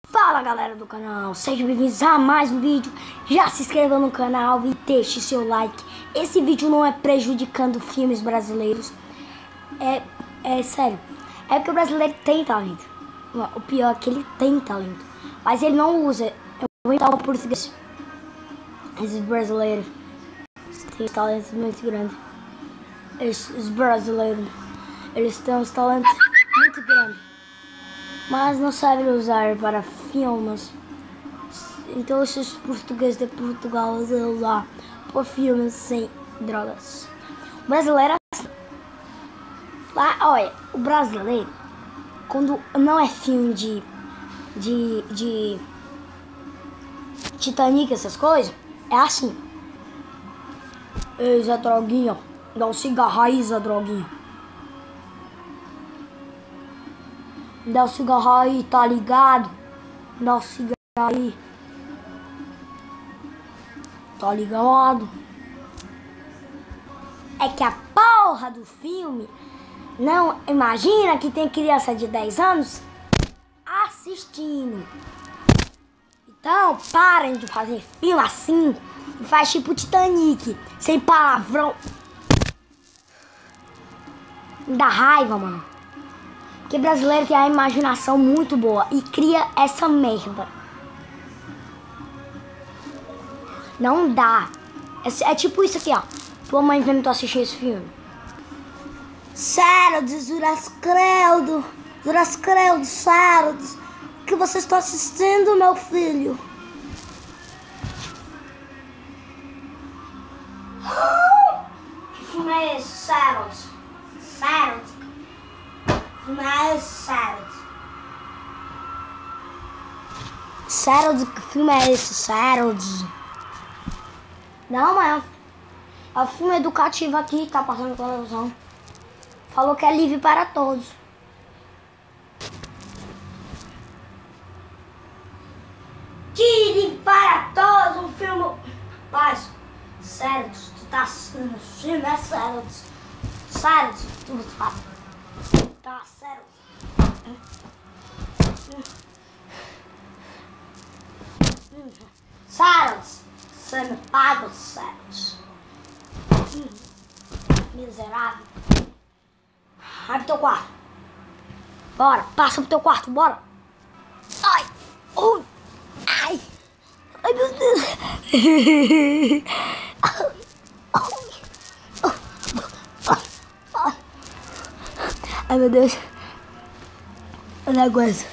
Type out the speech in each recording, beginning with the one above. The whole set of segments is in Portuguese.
Fala galera do canal, sejam bem-vindos a mais um vídeo. Já se inscreva no canal e deixe seu like. Esse vídeo não é prejudicando filmes brasileiros. É sério. É porque o brasileiro tem talento. O pior é que ele tem talento, mas ele não usa. Eu vou inventar o português. Esses brasileiros têm talentos muito grandes. Esses brasileiros, eles têm uns talentos muito grandes, mas não sabem usar para filmes. Então esses portugueses de Portugal usam lá por filmes sem drogas. O brasileiro lá, olha, o brasileiro, quando não é filme de Titanic, essas coisas, é assim. Ei, Zé Droguinha, dá um cigarro aí, Zé Droguinha. Dá o cigarro aí, tá ligado? Dá o cigarro aí. Tá ligado? É que a porra do filme não imagina que tem criança de 10 anos assistindo. Então parem de fazer filme assim e faz tipo Titanic, sem palavrão. Me dá raiva, mano. Porque brasileiro tem a imaginação muito boa e cria essa merda. Não dá. É tipo isso aqui, ó. Tua mãe vendo tu assistir esse filme. Sárodos, Jurascreldo, Sárodos. O que vocês estão assistindo, meu filho? Que filme é esse, Sárodos? Sárodos. Mas Sárodos, que filme é esse? Sárodos? Não, mas é um filme educativo aqui, tá passando na televisão. Falou que é livre para todos. Que livre para todos, um filme. Mas, Sárodos, tu tá assistindo o filme, é Sárodos. Sárodos, tu fala. Tá sério. Sárodos, você me paga os Sárodos. Miserável. Vai pro teu quarto. Bora, passa pro teu quarto, bora. Ai, ui, ai, ai meu Deus. Ai meu Deus, eu não aguento.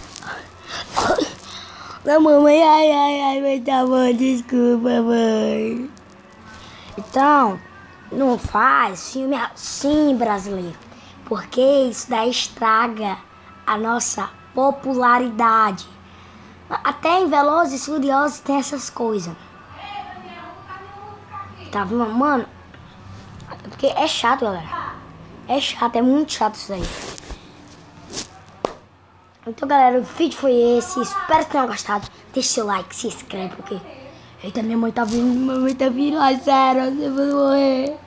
Não, mamãe, ai, mas tá bom, desculpa, mãe. Então, não faz filme assim, brasileiro, porque isso daí estraga a nossa popularidade. Até em Velozes e Furiosos tem essas coisas. Tá vendo, mano? Porque é chato, galera. É chato, é muito chato isso aí. Então, galera, o vídeo foi esse. Espero que tenham gostado. Deixe seu like, se inscreve, porque... Eita, minha mãe tá vindo. Ai, sério, eu vou morrer.